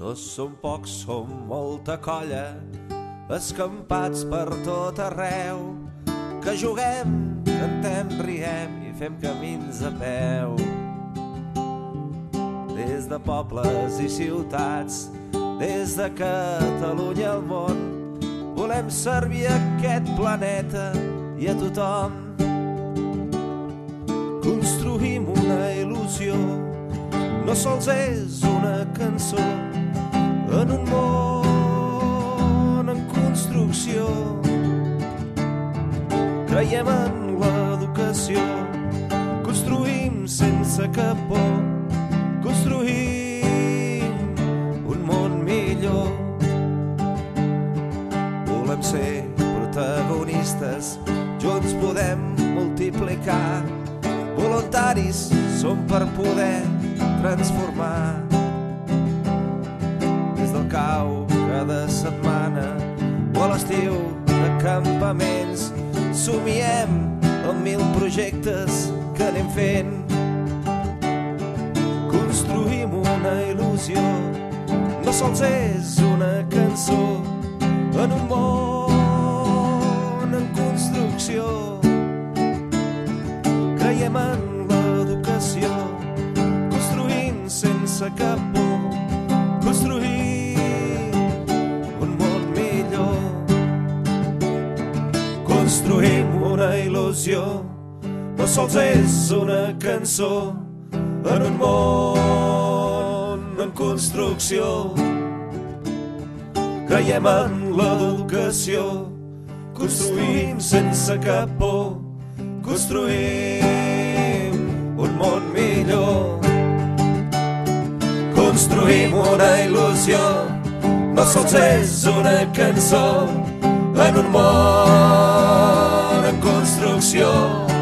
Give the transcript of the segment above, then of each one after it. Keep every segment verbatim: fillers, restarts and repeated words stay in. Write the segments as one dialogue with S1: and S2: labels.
S1: No som pocs, som molta colla, escampats per tot arreu, que juguem, cantem, riem i fem camins a peu. Des de pobles i ciutats, des de Catalunya al món, volem servir aquest planeta i a tothom. Construïm una il·lusió, no sols és una cançó, en un món en construcció. Creiem en l'educació, construïm sense cap por, construïm un món millor. Volem ser protagonistes, junts podem multiplicar, voluntaris som per poder transformar. Des del cau cada setmana o a l'estiu de campaments, somiem amb mil projectes que anem fent. Construïm una il·lusió, no sols és una cançó, en un món en construcció. Creiem en l'educació, construïm sense cap por, construïm un món millor. Construïm una il·lusió, no sols és una cançó, en un món en construcció. Creiem en l'educació, construïm sense cap por, construïm un món millor. Construïm una il·lusió, no sols és una cançó, en un món en construcció.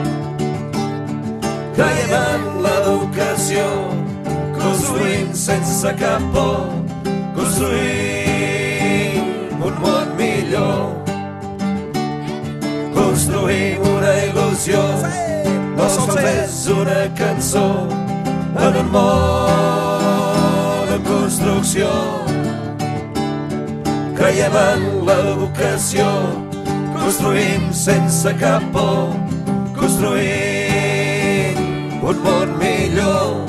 S1: Creiem en l'educació, construïm sense cap por, construïm un món millor. Construïm una il·lusió, no sols és una cançó, en un món en construcció. Creiem en l'educació, construïm sense cap por, construïm un món millor.